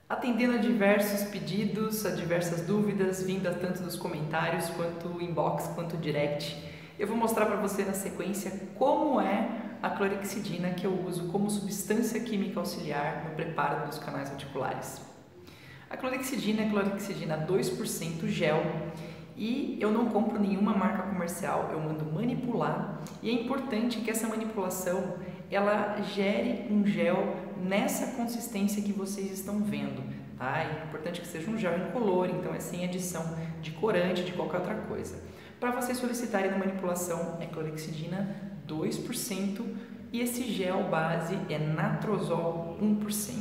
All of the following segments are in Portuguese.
Atendendo a diversos pedidos, a diversas dúvidas, vindas tanto dos comentários, quanto inbox, quanto direct, eu vou mostrar para você na sequência como é a clorexidina que eu uso como substância química auxiliar no preparo dos canais articulares. A clorexidina é clorexidina 2% gel e eu não compro nenhuma marca comercial, eu mando manipular e é importante que essa manipulação ela gere um gel nessa consistência que vocês estão vendo, tá? É importante que seja um gel incolor, então é sem adição de corante, de qualquer outra coisa. Para vocês solicitarem na manipulação é clorexidina 2% e esse gel base é natrozol 1%.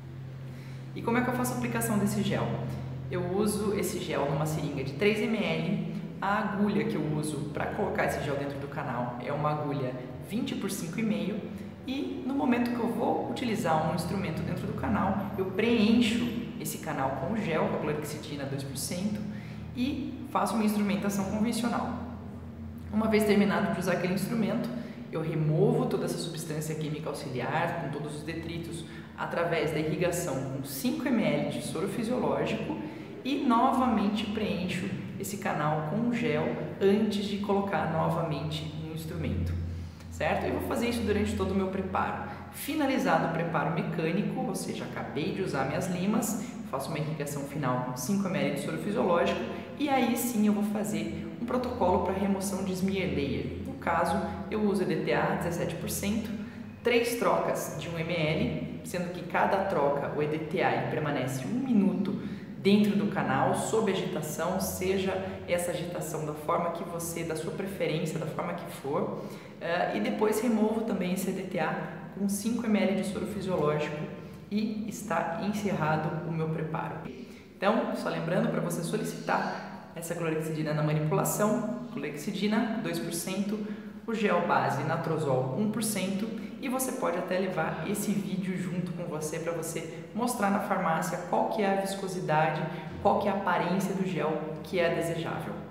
E como é que eu faço a aplicação desse gel? Eu uso esse gel numa seringa de 3 ml. A agulha que eu uso para colocar esse gel dentro do canal é uma agulha 20 por 5,5 e no momento que eu vou utilizar um instrumento dentro do canal, eu preencho esse canal com o gel, com a clorexidina 2% e faço uma instrumentação convencional. Uma vez terminado de usar aquele instrumento, eu removo toda essa substância química auxiliar, com todos os detritos, através da irrigação com 5 ml de soro fisiológico e novamente preencho esse canal com gel antes de colocar novamente no instrumento, certo? Eu vou fazer isso durante todo o meu preparo. Finalizado o preparo mecânico, ou seja, acabei de usar minhas limas, faço uma irrigação final com 5 ml de soro fisiológico e aí sim eu vou fazer um protocolo para remoção de smear layer. No caso, eu uso EDTA 17%, 3 trocas de 1 ml, sendo que cada troca o EDTA permanece 1 minuto dentro do canal, sob agitação, seja essa agitação da forma que você, da sua preferência, da forma que for, e depois removo também esse EDTA com 5 ml de soro fisiológico e está encerrado o meu preparo. Então, só lembrando para você solicitar essa clorexidina na manipulação, clorexidina 2%, o gel base natrozol 1% e você pode até levar esse vídeo junto com você para você mostrar na farmácia qual que é a viscosidade, qual que é a aparência do gel que é desejável.